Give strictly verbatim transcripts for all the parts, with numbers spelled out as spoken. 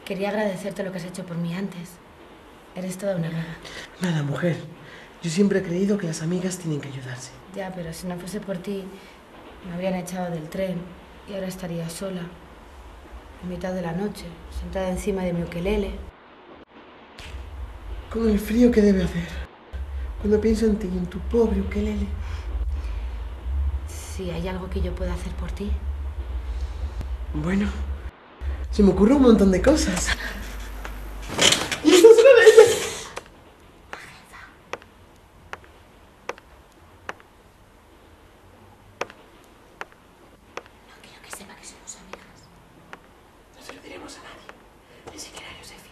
Quería agradecerte lo que has hecho por mí antes. Eres toda una gaga. Nada, mujer. Yo siempre he creído que las amigas tienen que ayudarse. Ya, pero si no fuese por ti, me habrían echado del tren y ahora estaría sola, en mitad de la noche, sentada encima de mi ukelele. Con el frío que debe hacer. Cuando pienso en ti y en tu pobre ukelele. Si hay algo que yo pueda hacer por ti. Bueno, se me ocurre un montón de cosas. ¡Y esta es una de ellas! No quiero que sepa que somos amigas. No se lo diremos a nadie, ni siquiera a Josefi.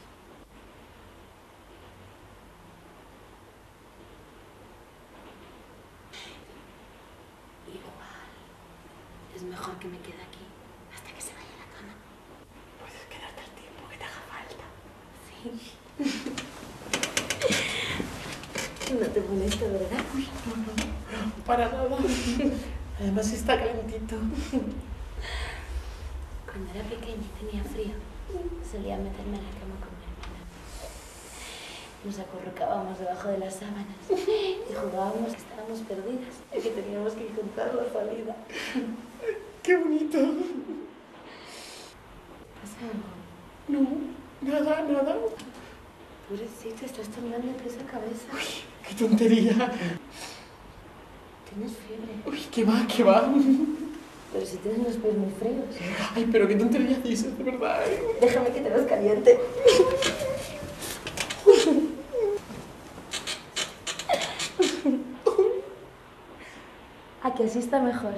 Igual, es mejor que me quede aquí hasta que se vaya a la cama. Puedes quedarte el tiempo que te haga falta. Sí. No te molesta, ¿verdad? Uy, no, no, no, para nada. Además está calentito. Cuando era pequeña y tenía frío, solía meterme en la cama con mi hermana. Nos acurrucábamos debajo de las sábanas y jugábamos que estábamos perdidas y que teníamos que encontrar la salida. ¡Qué bonito! ¿Pasa algo? No, nada, nada. Pobrecita, estás temblando de esa cabeza. Uy, qué tontería. Tienes fiebre. Uy, qué va, qué va. Pero si tienes los pies muy fríos. Ay, pero qué tontería dices, de verdad. ¿Eh? Déjame que te los caliente. ¿A que así está mejor?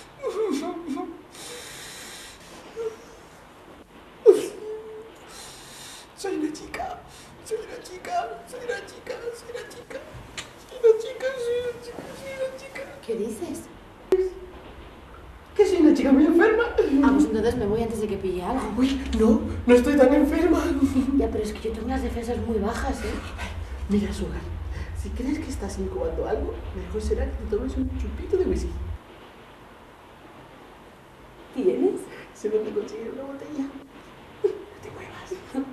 Soy una chica, soy una chica, soy una chica, soy una chica, soy una chica, soy una chica, soy una chica. ¿Qué dices? Que soy una chica muy enferma. Ah, pues entonces me voy antes de que pille algo. Uy, no, no estoy tan enferma. Ya, pero es que yo tengo unas defensas muy bajas, ¿eh? Mira, Sugar, si crees que estás incubando algo, mejor será que te tomes un chupito de whisky. ¿Tienes? Sé dónde conseguir una botella. No te muevas.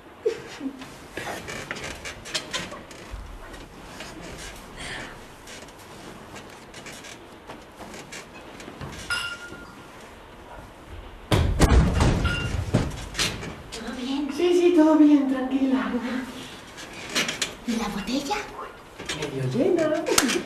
¿Todo bien? Sí, sí, todo bien, tranquila. ¿Y la botella? Medio llena.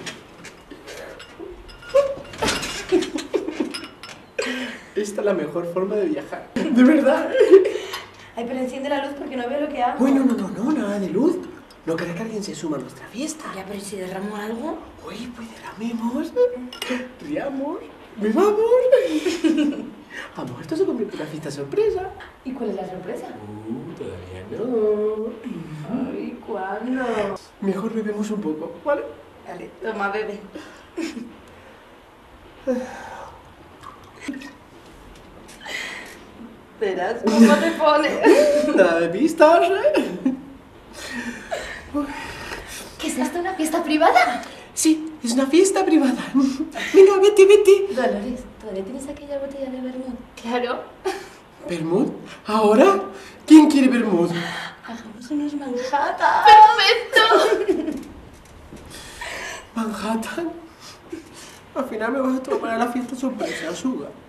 Esta es la mejor forma de viajar. De verdad. Ay, pero enciende la luz porque no veo lo que hago. Uy, no, no, no, no, nada de luz. ¿No querés que alguien se suma a nuestra fiesta? Ya, pero ¿y si derramo algo? Uy, pues derramemos, riamos, bebamos. Amor, esto se convierte en una fiesta sorpresa. ¿Y cuál es la sorpresa? Uh, todavía no. Ay, ¿cuándo? Mejor bebemos un poco, ¿vale? Vale, toma, bebe. Verás cómo te pones. Nada de pistas, ¿eh? ¿Qué es esto, una fiesta privada? Sí, es una fiesta privada. Venga, vete, vete. Dolores, ¿todavía tienes aquella botella de vermut? Claro. ¿Vermut? ¿Ahora? ¿Quién quiere vermut? Hagamos unos Manhattan. ¡Perfecto! ¿Manhattan? Al final me vas a tomar a la fiesta sorpresa, Sugar.